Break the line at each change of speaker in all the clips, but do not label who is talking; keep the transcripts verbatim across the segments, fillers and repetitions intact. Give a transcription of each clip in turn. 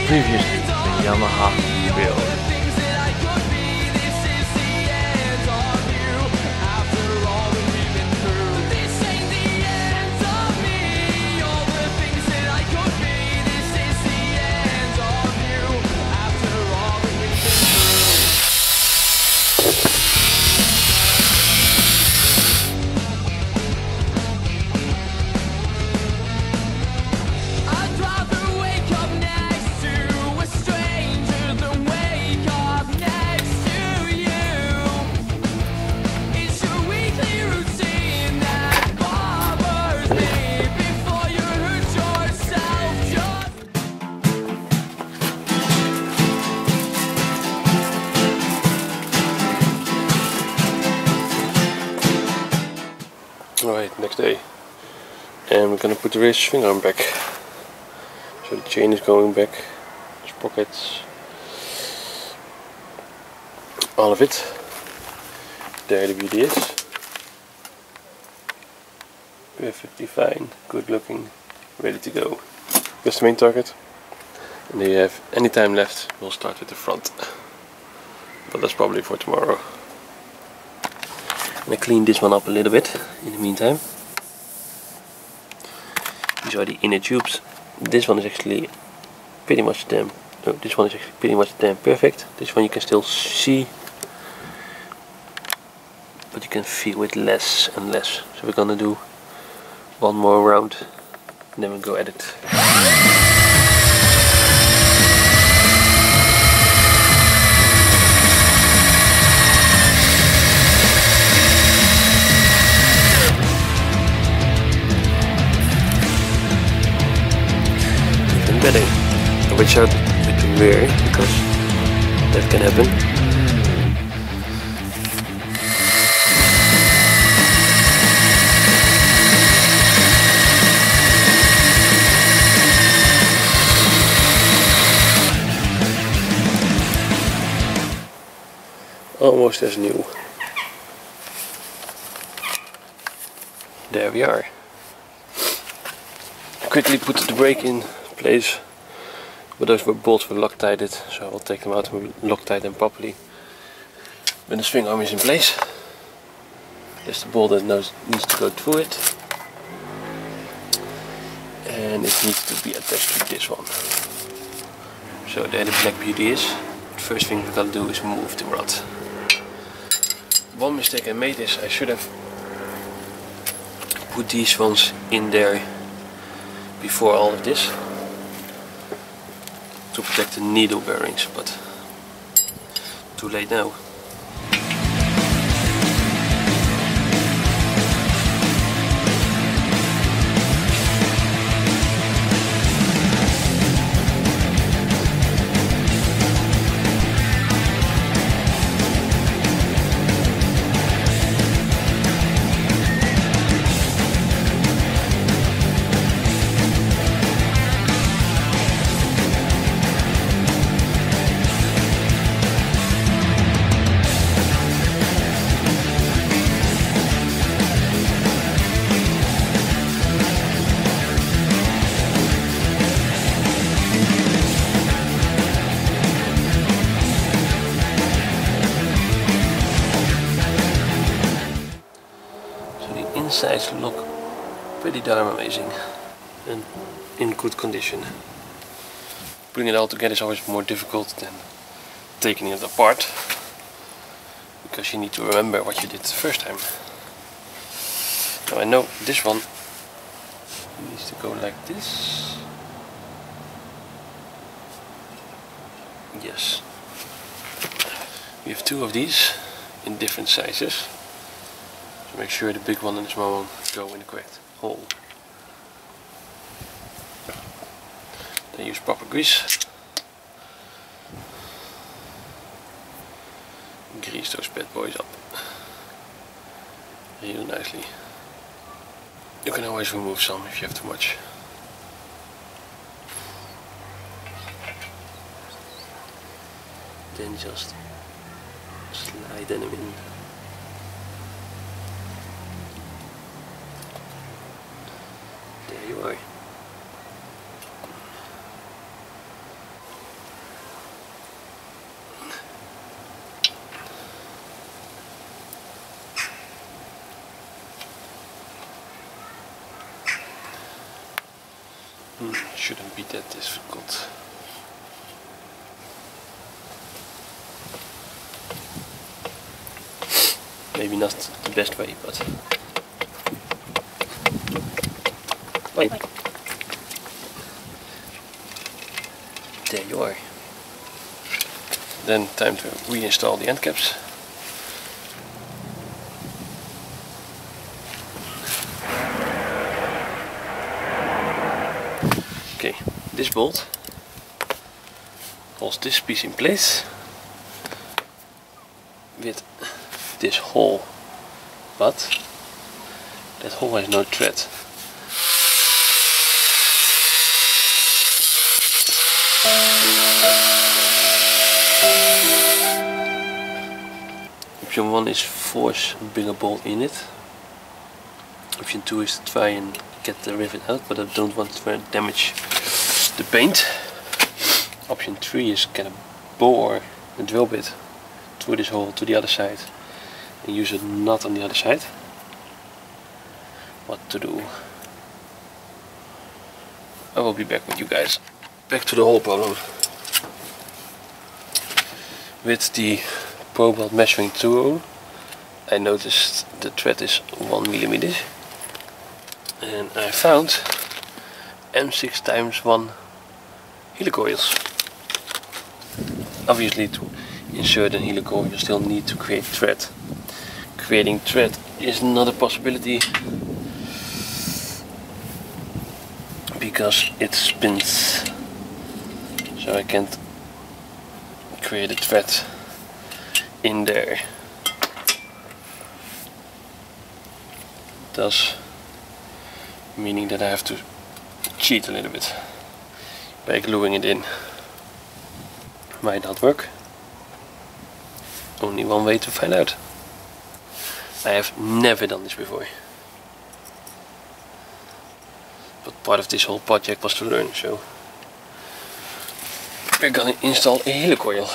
Previously, the Yamaha build.
Alright, next day, and we're gonna put the rear swing arm back. So the chain is going back, sprockets, all of it. There the beauty is. Perfectly fine, good looking, ready to go. That's the main target. And if you have any time left, we'll start with the front. But that's probably for tomorrow. I'm gonna clean this one up a little bit in the meantime. These are the inner tubes. This one is actually pretty much damn. No, this one is actually pretty much damn perfect. This one you can still see, but you can feel it less and less. So we're gonna do one more round, and then we'll go at it. Better. Watch out with the rear, because that can happen. Almost as new. There we are. Quickly put the brake in place, but those were bolts were Loctited, so I'll take them out and Loctite them properly when the swing arm is in place. There's the bolt that knows, needs to go through it, and it needs to be attached to this one. So there the black beauty is. The first thing we've got to do is move the rod. One mistake I made is I should have put these ones in there before all of this, to protect the needle bearings, but too late now. Insides look pretty darn amazing and in good condition. Putting it all together is always more difficult than taking it apart, because you need to remember what you did the first time. Now I know this one needs to go like this. Yes. We have two of these in different sizes. Make sure the big one and the small one go in the correct hole. Then use proper grease. Grease those bad boys up real nicely. You can always remove some if you have too much. Then just slide them in. There you are. shouldn't be that difficult. Maybe not the best way, but wait. There you are. Then time to reinstall the end caps. Okay, this bolt holds this piece in place with this hole, but that hole has no thread. Option one is force a bigger bolt in it. Option two is to try and get the rivet out, but I don't want to damage the paint. Option three is get a bore a drill bit through this hole to the other side and use a nut on the other side. What to do? I will be back with you guys. Back to the hole problem. With the ProBuild measuring tool, I noticed the thread is one millimeter, and I found M six times one helicoils. Obviously, to insert a helicoil you still need to create thread. Creating thread is not a possibility because it spins, so I can't create a thread in there. Thus meaning that I have to cheat a little bit by gluing it in. Might not work. Only one way to find out. I have never done this before, but part of this whole project was to learn, so we're gonna install a helicoil.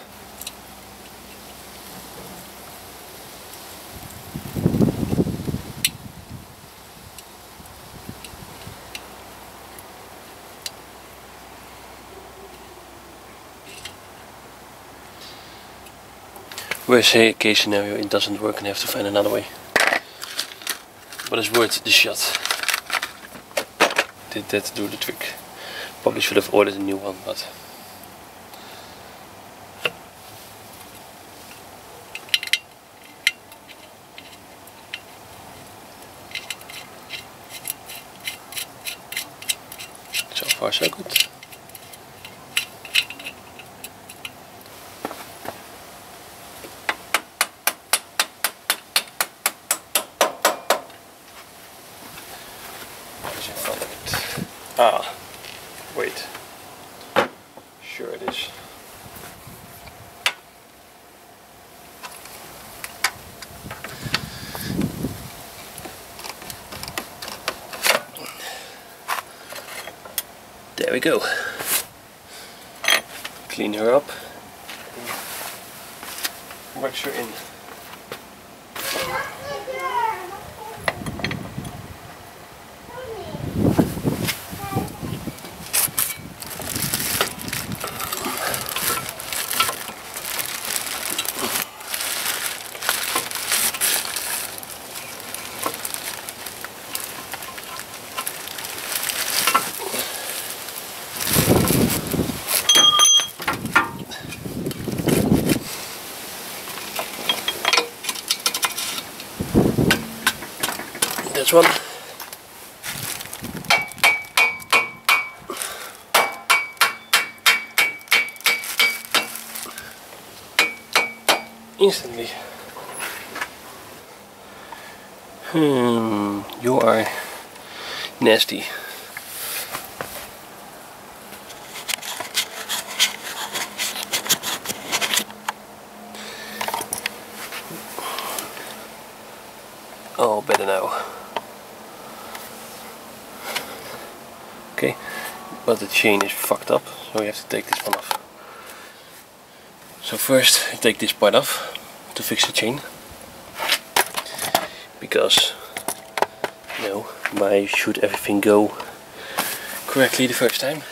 Worst case scenario, it doesn't work and I have to find another way. But it's worth the shot. Did that do the trick? Probably should have ordered a new one, but so far so good. Ah, wait. Sure it is. There we go. Clean her up. Wax her in. This one. Instantly. Hmm, you are nasty. Oh, better now. Okay, but the chain is fucked up, so we have to take this one off. So first I take this part off to fix the chain, because you know, why should everything go correctly the first time.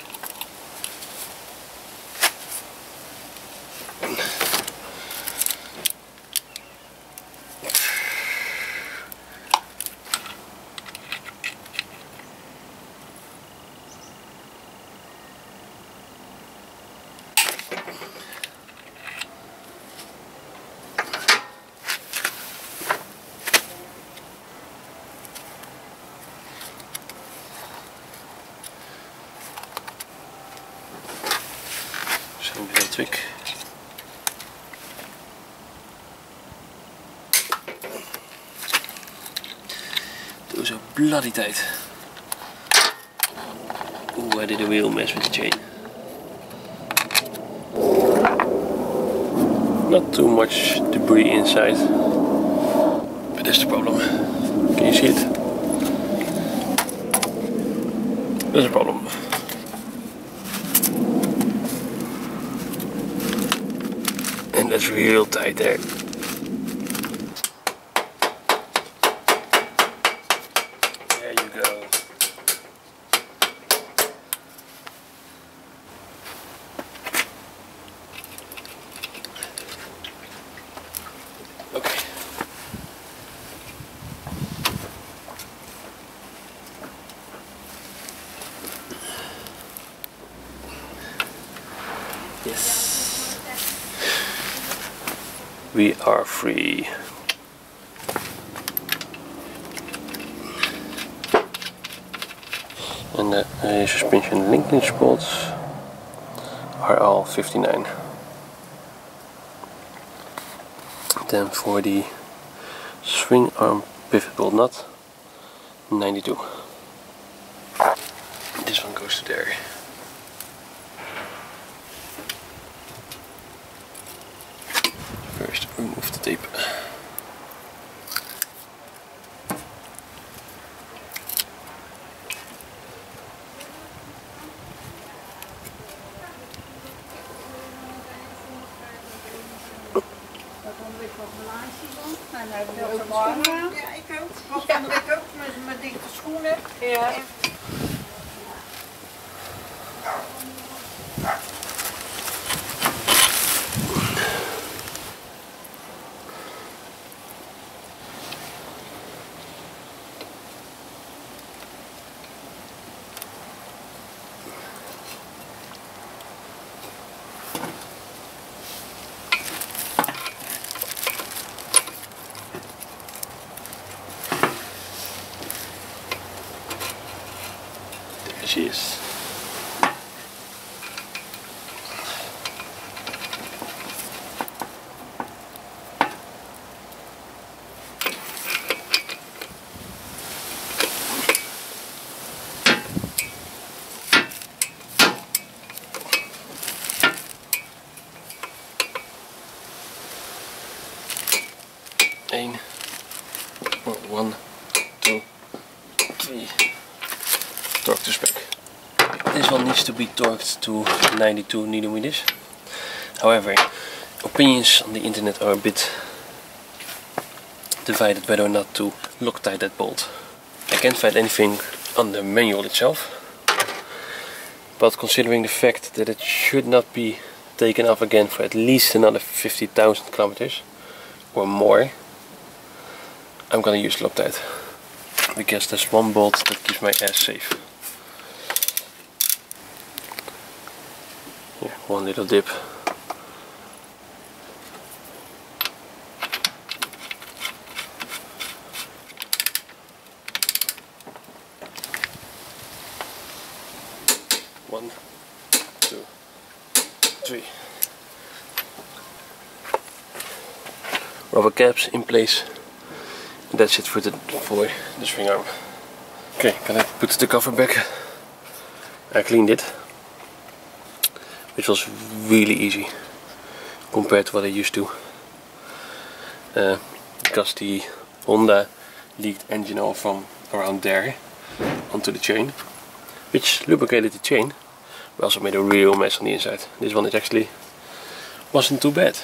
Same little trick. Doe zo bloody tight. Oeh, I did a real mess with the chain. Not too much debris inside, but that's the problem. Can you see it? That's a problem. And that's real tight there. There you go. Okay. Yes. We are free. And the uh, suspension linkage bolts are all fifty-nine. Then for the swing arm pivot bolt nut, ninety-two. This one goes to there. First, remove the tape.
Ja, ik ook. Want van de week ook met mijn dichte schoenen. Ja. En
She is. Eén. One, two, three. Torque to spec. This one needs to be torqued to ninety-two newton meters. However, opinions on the internet are a bit divided whether or not to Loctite that bolt. I can't find anything on the manual itself, but considering the fact that it should not be taken off again for at least another fifty thousand kilometers or more, I'm gonna use Loctite, because there's one bolt that keeps my ass safe. Here, one little dip. One, two, three. Rubber caps in place. That's it for the for the swing arm. Okay, can I put the cover back? I cleaned it, which was really easy compared to what I used to, uh, because the Honda leaked engine oil from around there onto the chain, which lubricated the chain, but also made a real mess on the inside. This one, it actually wasn't too bad.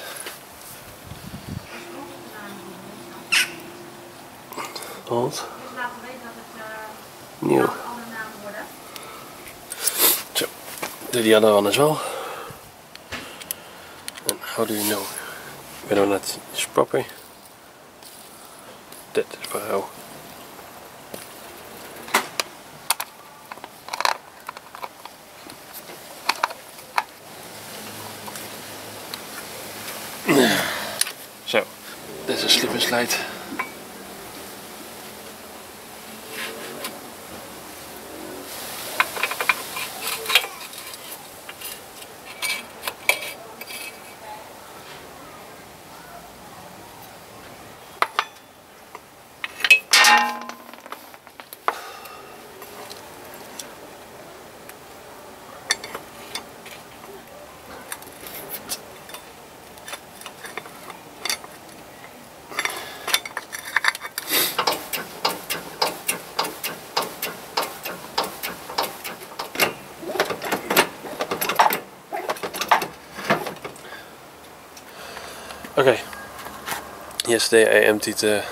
Old, new. do the other one as well. And how do you know whether or not it's proper? That is how. So, there's a slip and slide. Okay, yesterday I emptied the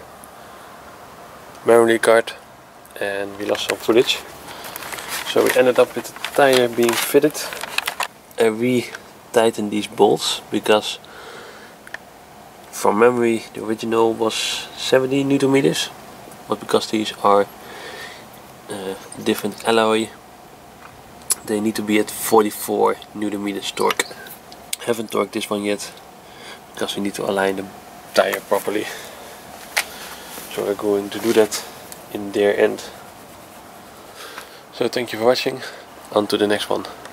memory card and we lost some footage. So we ended up with the tire being fitted. And we tightened these bolts because from memory the original was seventy newton meters, but because these are uh, different alloy, they need to be at forty-four newton meters torque. Haven't torqued this one yet, because we need to align the tire properly. So we're going to do that in their end. So thank you for watching. On to the next one.